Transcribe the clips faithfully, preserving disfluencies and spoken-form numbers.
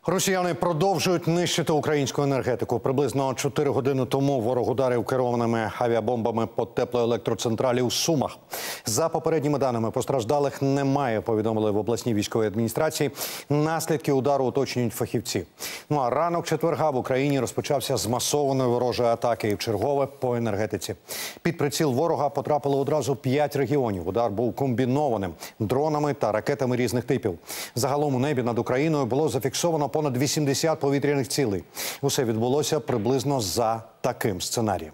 Росіяни продовжують нищити українську енергетику. Приблизно чотири години тому ворог ударив керованими авіабомбами по теплоелектроцентралі у Сумах. За попередніми даними, постраждалих немає, повідомили в обласній військовій адміністрації. Наслідки удару уточнюють фахівці. Ну а ранок четверга в Україні розпочався з масованої ворожої атаки і вчергове по енергетиці. Під приціл ворога потрапило одразу п'ять регіонів. Удар був комбінованим – дронами та ракетами різних типів. Загалом у небі над Україною було зафіксовано понад вісімдесят повітряних цілей. Усе відбулося приблизно за таким сценарієм.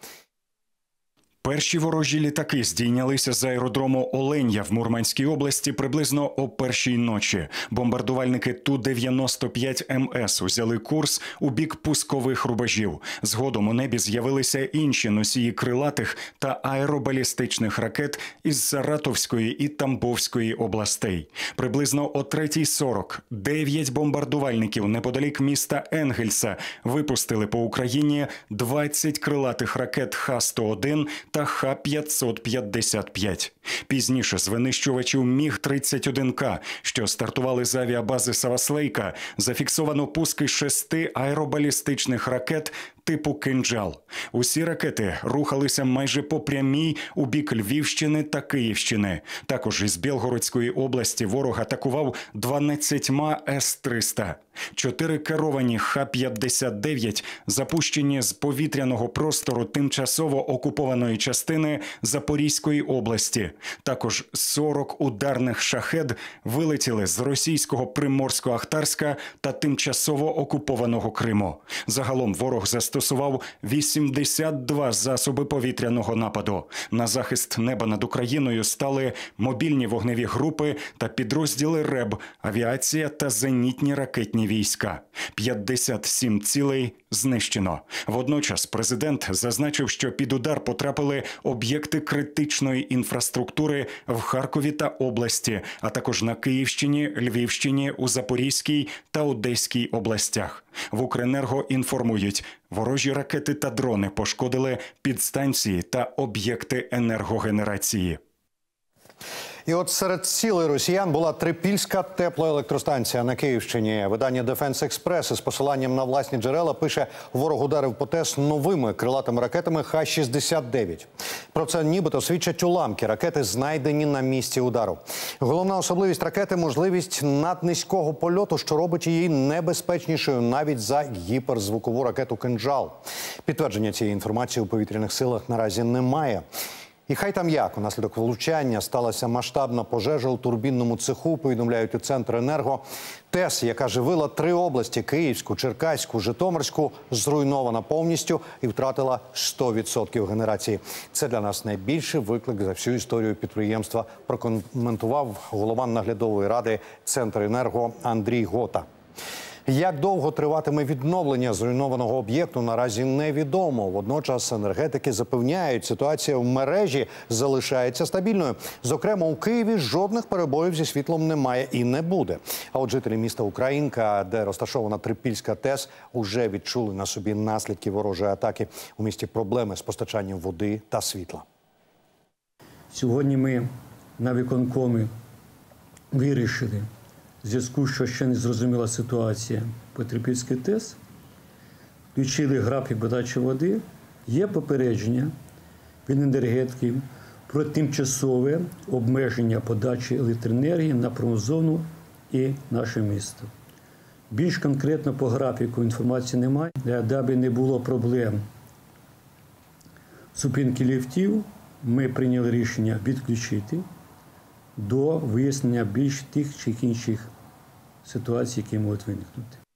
Перші ворожі літаки здійнялися з аеродрому Оленя в Мурманській області приблизно о першій ночі. Бомбардувальники Ту дев'яносто п'ять Ем Ес узяли курс у бік пускових рубежів. Згодом у небі з'явилися інші носії крилатих та аеробалістичних ракет із Саратовської і Тамбовської областей. Приблизно о третій сорок дев'ять бомбардувальників неподалік міста Енгельса випустили по Україні двадцять крилатих ракет Ха сто один та Ха п'ятсот п'ятдесят п'ять. Пізніше з винищувачів Міг тридцять один Ка, що стартували з авіабази Саваслейка, зафіксовано пуски шести аеробалістичних ракет типу «Кинджал». Усі ракети рухалися майже по прямій у бік Львівщини та Київщини. Також із Білгородської області ворог атакував дванадцятьма С триста. Чотири керовані Ха п'ятдесят дев'ять запущені з повітряного простору тимчасово окупованої частини Запорізької області. Також сорок ударних шахед вилетіли з російського Приморсько-Ахтарська та тимчасово окупованого Криму. Загалом ворог застосував вісімдесят два засоби повітряного нападу. На захист неба над Україною стали мобільні вогневі групи та підрозділи РЕБ, авіація та зенітні ракетні війська. п'ятдесят сім цілей знищено. Водночас президент зазначив, що під удар потрапили об'єкти критичної інфраструктури в Харкові та області, а також на Київщині, Львівщині, у Запорізькій та Одеській областях. В Укренерго інформують, ворожі ракети та дрони пошкодили підстанції та об'єкти енергогенерації. І от серед цілей росіян була Трипільська теплоелектростанція на Київщині. Видання «Дефенс Експрес» із посиланням на власні джерела пише, ворог ударив по ТЕС новими крилатими ракетами Ха шістдесят дев'ять. Про це нібито свідчать уламки. Ракети знайдені на місці удару. Головна особливість ракети – можливість наднизького польоту, що робить її небезпечнішою навіть за гіперзвукову ракету «Кинджал». Підтвердження цієї інформації у повітряних силах наразі немає. І хай там як, унаслідок влучання сталася масштабна пожежа у турбінному цеху, повідомляють у Центренерго. ТЕС, яка живила три області – Київську, Черкаську, Житомирську, зруйнована повністю і втратила сто відсотків генерації. Це для нас найбільший виклик за всю історію підприємства, прокоментував голова наглядової ради Центренерго Андрій Гота. Як довго триватиме відновлення зруйнованого об'єкту, наразі невідомо. Водночас енергетики запевняють, ситуація в мережі залишається стабільною. Зокрема, у Києві жодних перебоїв зі світлом немає і не буде. А от жителі міста Українка, де розташована Трипільська ТЕС, уже відчули на собі наслідки ворожої атаки. У місті проблеми з постачанням води та світла. Сьогодні ми на виконкомі вирішили, в зв'язку, що ще не зрозуміла ситуація по Трипільській ТЕС, включили графік подачі води, є попередження від енергетиків про тимчасове обмеження подачі електроенергії на промзону і наше місто. Більш конкретно по графіку інформації немає, даби не було проблем зупинки ліфтів, ми прийняли рішення відключити до вияснення більш тих чи інших ситуацій, які можуть виникнути.